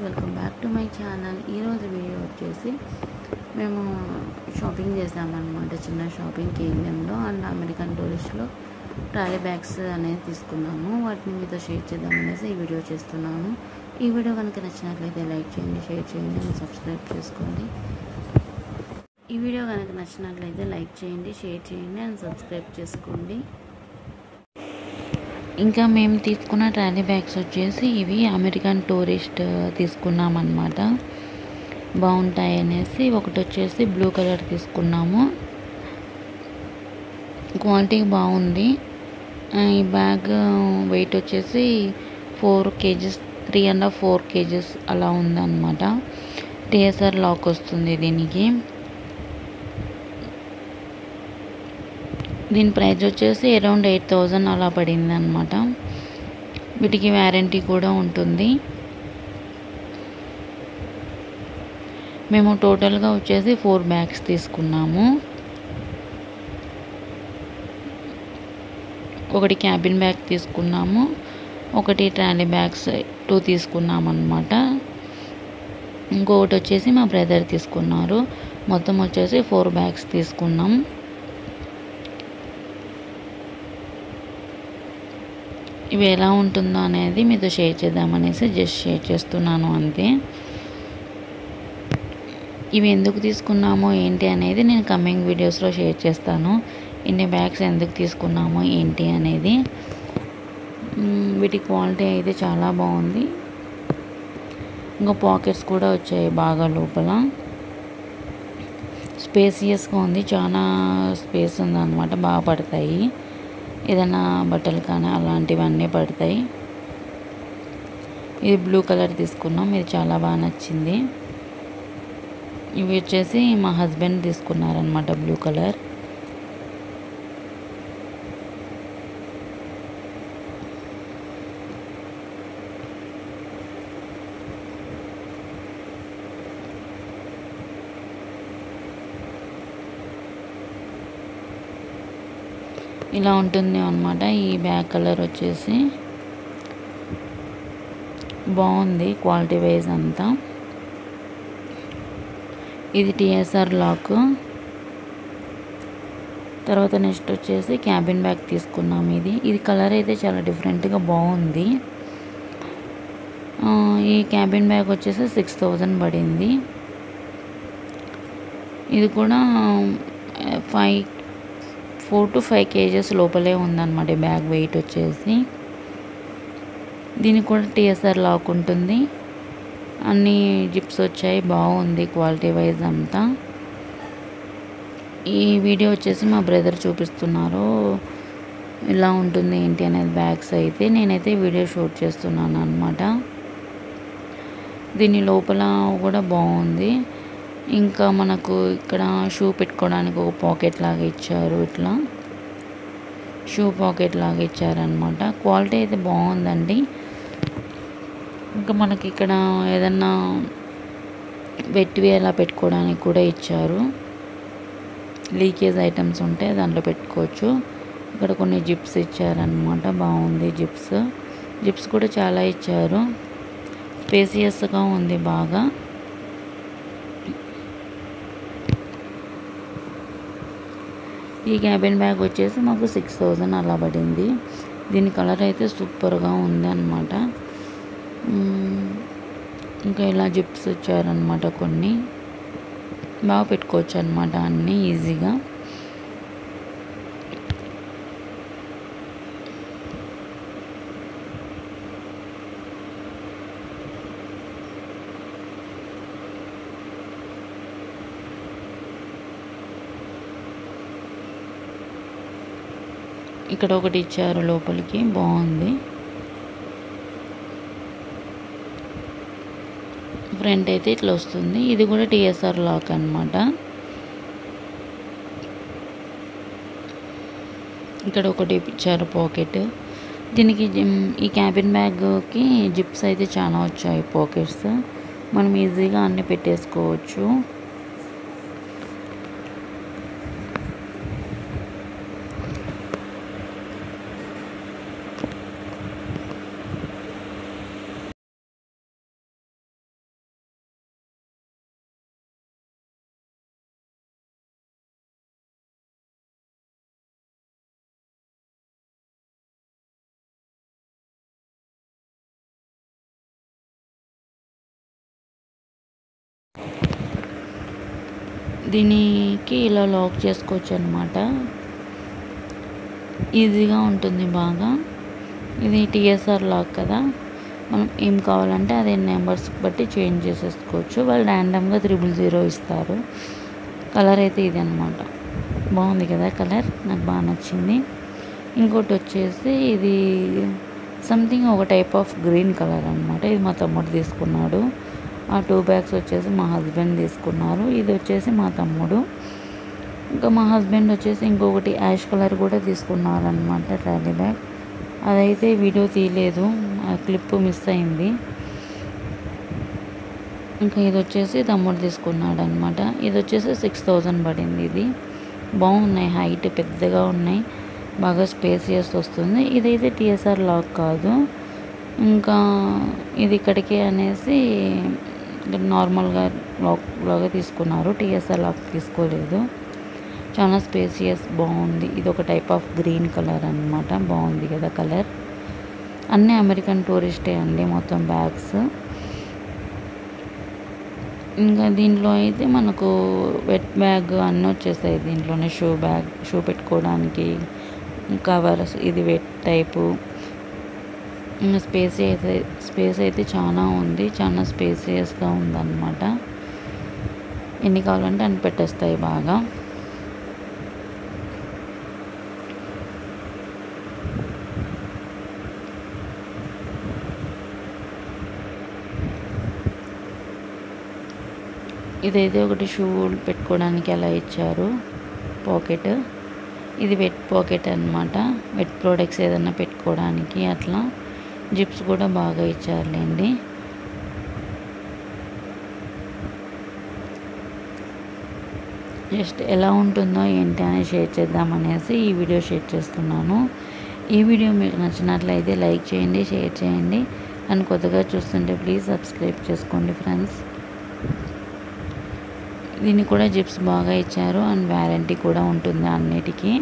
Welcome back to my channel. ఈరోజు video వచ్చేసి మేము షాపింగ్ చేసామన్నమాట. చిన్న షాపింగ్ కేఎల్ఎంలో అండ్ అమెరికన్ టూరిస్ట్లో ట్రాలీ బ్యాగ్స్ అనేది తీసుకున్నాము. వాటిని మీతో షేర్ చేద్దామనేసి ఈ వీడియో చేస్తున్నాను. ఈ వీడియో కనుక నచ్చినట్లయితే లైక్ చేయండి, షేర్ చేయండి అండ్ సబ్స్క్రైబ్ చేసుకోండి. ఈ వీడియో కనుక నచ్చినట్లయితే లైక్ చేయండి, షేర్ చేయండి అండ్ సబ్స్క్రైబ్ చేసుకోండి. ఇంకా మేము తీసుకున్న ట్రాలీ బ్యాగ్స్ వచ్చేసి ఇవి అమెరికన్ టూరిస్ట్ తీసుకున్నాం అన్నమాట. బాగుంటాయి అనేసి ఒకటి వచ్చేసి బ్లూ కలర్ తీసుకున్నాము. క్వాలిటీ బాగుంది. ఈ బ్యాగ్ వెయిట్ వచ్చేసి 4 kgs 3.5 4 kgs అలా ఉందన్నమాట. TSR లాక్ వస్తుంది దీనికి. దీని ప్రైస్ వచ్చేసి అరౌండ్ 8,000 అలా పడింది అనమాట. వీటికి వ్యారంటీ కూడా ఉంటుంది. మేము టోటల్గా వచ్చేసి 4 బ్యాగ్స్ తీసుకున్నాము. ఒకటి క్యాబిన్ బ్యాగ్ తీసుకున్నాము, ఒకటి ట్రాలీ బ్యాగ్స్ 2 తీసుకున్నాము అన్నమాట. ఇంకొకటి వచ్చేసి మా బ్రదర్ తీసుకున్నారు. మొత్తం వచ్చేసి 4 బ్యాగ్స్ తీసుకున్నాం. ఇవి ఎలా ఉంటుందో అనేది మీతో షేర్ చేద్దామనేసి జస్ట్ షేర్ చేస్తున్నాను అంతే. ఇవి ఎందుకు తీసుకున్నామో ఏంటి అనేది నేను కమింగ్ వీడియోస్లో షేర్ చేస్తాను. ఇన్ని బ్యాగ్స్ ఎందుకు తీసుకున్నామో ఏంటి అనేది. వీటి క్వాలిటీ అయితే చాలా బాగుంది. ఇంకా పాకెట్స్ కూడా వచ్చాయి బాగా లోపల. స్పేసియస్గా ఉంది, చాలా స్పేస్ ఉందన్నమాట. బాగా పడతాయి, ఏదైనా బట్టలు కానీ అలాంటివన్నీ పడతాయి. ఇది బ్లూ కలర్ తీసుకున్నాం, ఇది చాలా బాగా నచ్చింది. ఇవి వచ్చేసి మా హస్బెండ్ తీసుకున్నారనమాట బ్లూ కలర్. ఇలా ఉంటుంది అన్నమాట. ఈ బ్యాగ్ కలర్ వచ్చేసి బాగుంది క్వాలిటీ వైజ్ అంతా. ఇది TSR లాక్. తర్వాత నెక్స్ట్ వచ్చేసి క్యాబిన్ బ్యాగ్ తీసుకున్నాం. ఇది కలర్ అయితే చాలా డిఫరెంట్గా బాగుంది. ఈ క్యాబిన్ బ్యాగ్ వచ్చేసి 6,000 పడింది. ఇది కూడా 4 to 5 kgs లోపలే ఉందన్నమాట. ఈ బ్యాగ్ వెయిట్ వచ్చేసి. దీనికి కూడా TSR లాక్ ఉంటుంది. అన్ని జిప్స్ వచ్చాయి, బాగుంది క్వాలిటీ వైజ్ అంతా. ఈ వీడియో వచ్చేసి మా బ్రదర్ చూపిస్తున్నారు ఇలా ఉంటుంది ఏంటి అనేది బ్యాగ్స్ అయితే. నేనైతే వీడియో షూట్ చేస్తున్నాను అనమాట. దీని లోపల కూడా బాగుంది. ఇంకా మనకు ఇక్కడ షూ పెట్టుకోవడానికి ఒక పాకెట్ లాగా ఇచ్చారు. ఇట్లా షూ పాకెట్ లాగా ఇచ్చారనమాట. క్వాలిటీ అయితే బాగుందండి. ఇంకా మనకి ఇక్కడ ఏదన్నా వెట్వి అలా పెట్టుకోవడానికి కూడా ఇచ్చారు. లీకేజ్ ఐటమ్స్ ఉంటే దాంట్లో పెట్టుకోవచ్చు. ఇక్కడ కొన్ని జిప్స్ ఇచ్చారనమాట. బాగుంది జిప్స్ కూడా చాలా ఇచ్చారు. స్పేసియస్గా ఉంది బాగా. ఈ క్యాబిన్ బ్యాగ్ వచ్చేసి మాకు 6,000 అలా పడింది. దీని కలర్ అయితే సూపర్గా ఉంది అన్నమాట. ఇంకా ఇలా జిప్స్ వచ్చారనమాట. కొన్ని బాగా పెట్టుకోవచ్చు అనమాట అన్నీ ఈజీగా. ఇక్కడ ఒకటి ఇచ్చారు లోపలికి, బాగుంది. ఫ్రంట్ అయితే ఇట్లా వస్తుంది. ఇది కూడా TSR లాక్ అన్నమాట. ఇక్కడ ఒకటి ఇచ్చారు పాకెట్. దీనికి ఈ క్యాబిన్ బ్యాగ్కి జిప్స్ అయితే చాలా వచ్చాయి పాకెట్స్. మనం ఈజీగా అన్నీ పెట్టేసుకోవచ్చు. దీనికి ఇలా లాక్ చేసుకోవచ్చు అనమాట. ఈజీగా ఉంటుంది బాగా. ఇది టీఎస్ఆర్ లాక్ కదా, మనం ఏం కావాలంటే అదే నెంబర్స్ బట్టి చేంజ్ చేసేసుకోవచ్చు. వాళ్ళు ర్యాండమ్గా 000 ఇస్తారు. కలర్ అయితే ఇది అనమాట. బాగుంది కదా కలర్, నాకు బాగా నచ్చింది. ఇంకోటి వచ్చేసి ఇది సంథింగ్ ఒక టైప్ ఆఫ్ గ్రీన్ కలర్ అనమాట. ఇది మా తమ్ముడు తీసుకున్నాడు. ఆ 2 బ్యాగ్స్ వచ్చేసి మా హస్బెండ్ తీసుకున్నారు. ఇది వచ్చేసి మా తమ్ముడు. ఇంకా మా హస్బెండ్ వచ్చేసి ఇంకొకటి యాష్ కలర్ కూడా తీసుకున్నారనమాట ట్రాలీ బ్యాగ్. అదైతే వీడియో తీయలేదు, ఆ క్లిప్ మిస్ అయింది. ఇంకా ఇది వచ్చేసి తమ్ముడు తీసుకున్నాడు అనమాట. ఇది వచ్చేసి 6000 పడింది. ఇది బాగున్నాయి, హైట్ పెద్దగా ఉన్నాయి, బాగా స్పేసియస్ వస్తుంది. ఇదైతే టీఎస్ఆర్ లాక్ కాదు, ఇంకా ఇది ఇక్కడికే అనేసి నార్మల్గా లాక్ లాగా తీసుకున్నారు. టీఎస్ఆర్ లాక్ తీసుకోలేదు. చాలా స్పేసియస్, బాగుంది. ఇది ఒక టైప్ ఆఫ్ గ్రీన్ కలర్ అనమాట. బాగుంది కదా కలర్. అన్నీ అమెరికన్ టూరిస్టే అండి మొత్తం బ్యాగ్స్. ఇంకా దీంట్లో అయితే మనకు వెట్ బ్యాగ్ అన్నీ వచ్చేస్తాయి దీంట్లోనే. షూ పెట్టుకోవడానికి కవర్స్, ఇది వెట్ టైపు. ఇంకా స్పేస్ అయితే చాలా ఉంది, చాలా స్పేసియస్గా ఉందన్నమాట. ఎన్ని కావాలంటే అన్ని పెట్టేస్తాయి బాగా. ఇదైతే ఒకటి షూ పెట్టుకోవడానికి అలా ఇచ్చారు పాకెట్. ఇది వెట్ పాకెట్ అనమాట, వెట్ ప్రోడక్ట్స్ ఏదన్నా పెట్టుకోవడానికి అట్లా. జిప్స్ కూడా బాగా ఇచ్చారులేండి. జస్ట్ ఎలా ఉంటుందో ఏంటి అని షేర్ చేద్దామనేసి ఈ వీడియో షేర్ చేస్తున్నాను. ఈ వీడియో మీకు నచ్చినట్లయితే లైక్ చేయండి, షేర్ చేయండి. అండ్ కొత్తగా చూస్తుంటే ప్లీజ్ సబ్స్క్రైబ్ చేసుకోండి ఫ్రెండ్స్. దీన్ని కూడా జిప్స్ బాగా ఇచ్చారు అండ్ వారంటీ కూడా ఉంటుంది అన్నిటికీ.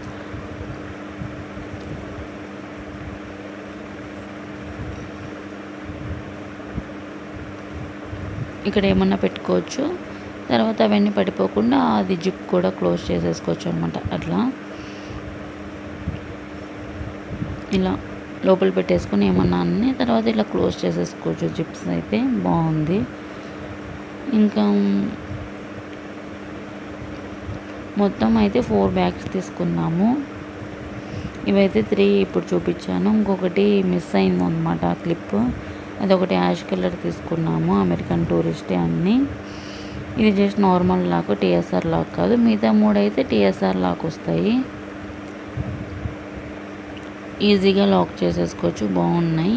ఇక్కడ ఏమన్నా పెట్టుకోవచ్చు, తర్వాత అవన్నీ పడిపోకుండా అది జిప్ కూడా క్లోజ్ చేసేసుకోవచ్చు అనమాట. అట్లా ఇలా లోపల పెట్టేసుకుని ఏమన్నా అన్ని తర్వాత ఇలా క్లోజ్ చేసేసుకోవచ్చు. జిప్స్ అయితే బాగుంది. ఇంకా మొత్తం అయితే 4 బ్యాగ్స్ తీసుకున్నాము. ఇవైతే 3 ఇప్పుడు చూపించాను. ఇంకొకటి మిస్ అయిందనమాట ఆ క్లిప్, అదొకటి యాష్ కలర్ తీసుకున్నాము. అమెరికన్ టూరిస్టే అన్నీ. ఇది just normal lock, TSR lock కాదు. మిగతా 3 అయితే టీఎస్ఆర్ లాక్ వస్తాయి. ఈజీగా లాక్ చేసేసుకోవచ్చు, బాగున్నాయి.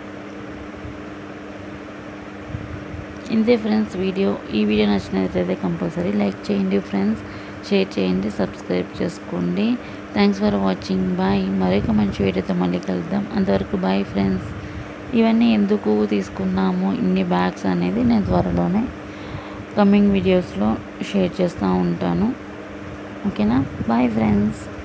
ఇంతే ఫ్రెండ్స్ వీడియో. ఈ వీడియో నచ్చినట్లయితే కంపల్సరీ లైక్ చేయండి ఫ్రెండ్స్, షేర్ చేయండి, సబ్స్క్రైబ్ చేసుకోండి. Thanks for watching. బాయ్. మరొక మంచి వీడియోతో మళ్ళీ కలుద్దాం. అంతవరకు బాయ్ ఫ్రెండ్స్. ఇవన్నీ ఎందుకు తీసుకున్నాము ఇన్ని బ్యాగ్స్ అనేది నేను త్వరలోనే కమింగ్ వీడియోస్లో షేర్ చేస్తూ ఉంటాను. ఓకేనా? Bye friends.